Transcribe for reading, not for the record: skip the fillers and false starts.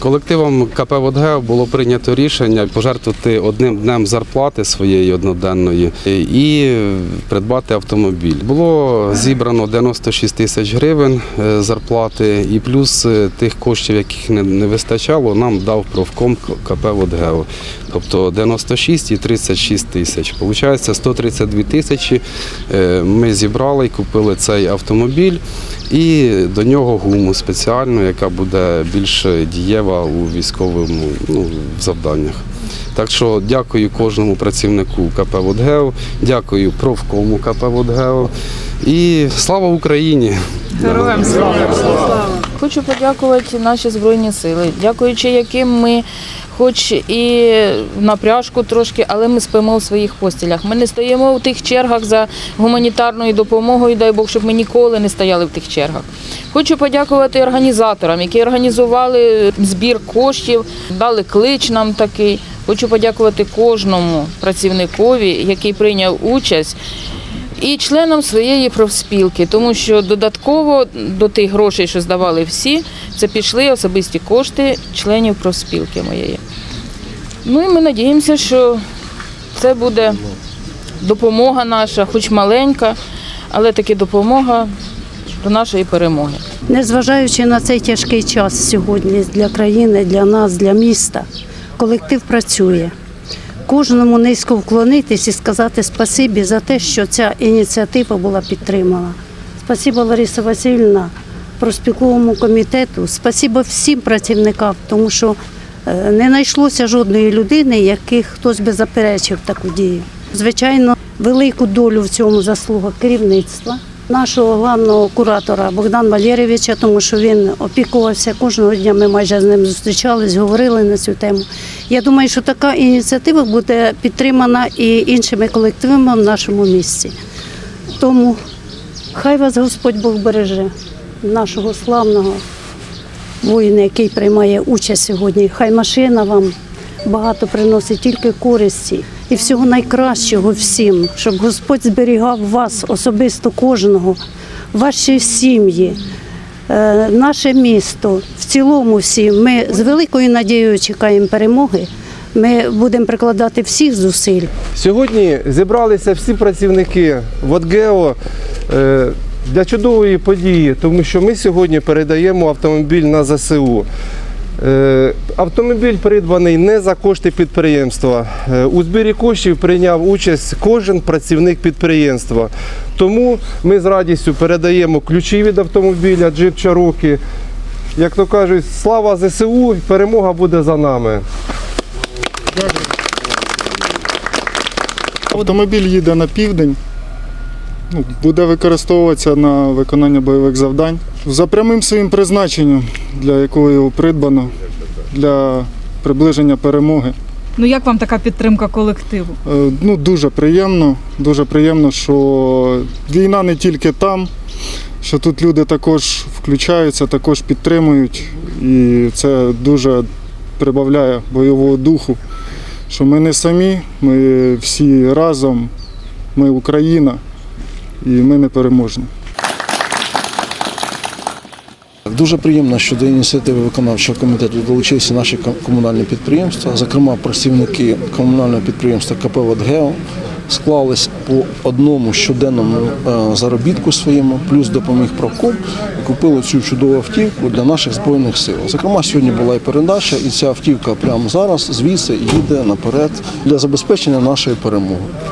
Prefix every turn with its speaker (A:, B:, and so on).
A: Колективом КП «ВодГео» було прийнято рішення пожертвувати одним днем зарплати своєї одноденної і придбати автомобіль. Було зібрано 96 тисяч гривень зарплати і плюс тих коштів, яких не вистачало, нам дав профком КП «ВодГео». Тобто 96 і 36 тисяч. Получається 132 тисячі ми зібрали і купили цей автомобіль. І до нього гуму спеціальну, яка буде більш дієва у військовому завданнях. Так що дякую кожному працівнику КП «ВодГео», дякую профкому КП «ВодГео» і слава Україні!
B: Героям слава!
C: Хочу подякувати наші Збройні Сили, дякуючи яким ми хоч і в напряжку трошки, але ми спимо в своїх постілях. Ми не стоїмо в тих чергах за гуманітарною допомогою, дай Бог, щоб ми ніколи не стояли в тих чергах. Хочу подякувати організаторам, які організували збір коштів, дали клич нам такий. Хочу подякувати кожному працівникові, який прийняв участь, і членам своєї профспілки, тому що додатково до тих грошей, що здавали всі, це пішли особисті кошти членів профспілки моєї. Ну і ми сподіваємося, що це буде допомога наша, хоч маленька, але таки допомога до нашої перемоги.
B: Незважаючи на цей тяжкий час сьогодні для країни, для нас, для міста, колектив працює. Кожному низько вклонитись і сказати спасибі за те, що ця ініціатива була підтримана. Спасибо, Лариса Васильівна, профспілковому комітету, спасибо всім працівникам, тому що не знайшлося жодної людини, яких хтось би заперечив таку дію. Звичайно, велику долю в цьому заслуга керівництва, нашого головного куратора Богдана Валерійовича, тому що він опікувався кожного дня, ми майже з ним зустрічались, говорили на цю тему. Я думаю, що така ініціатива буде підтримана і іншими колективами в нашому місті. Тому хай вас Господь Бог береже, нашого славного воїна, який приймає участь сьогодні. Хай машина вам багато приносить тільки користі і всього найкращого всім, щоб Господь зберігав вас, особисто кожного, ваші сім'ї, наше місто, в цілому всі. Ми з великою надією чекаємо перемоги, ми будемо прикладати всіх зусиль.
D: Сьогодні зібралися всі працівники «ВодГео» для чудової події, тому що ми сьогодні передаємо автомобіль на ЗСУ. Автомобіль придбаний не за кошти підприємства. У збірі коштів прийняв участь кожен працівник підприємства. Тому ми з радістю передаємо ключі від автомобіля Jeep Cherokee. Як то кажуть, слава ЗСУ, перемога буде за нами.
E: Автомобіль їде на південь, буде використовуватися на виконання бойових завдань. За прямим своїм призначенням, для якого його придбано, для приближення перемоги.
F: Ну як вам така підтримка колективу?
E: Дуже приємно, що війна не тільки там, що тут люди також включаються, також підтримують. І це дуже прибавляє бойового духу, що ми не самі, ми всі разом, ми Україна і ми непереможні.
G: Дуже приємно, що до ініціативи виконавчого комітету долучилися наші комунальні підприємства, зокрема працівники комунального підприємства КП «ВодГео» склались по одному щоденному заробітку своєму, плюс допоміг профком і купили цю чудову автівку для наших Збройних сил. Зокрема, сьогодні була і передача, і ця автівка прямо зараз звідси їде наперед для забезпечення нашої перемоги.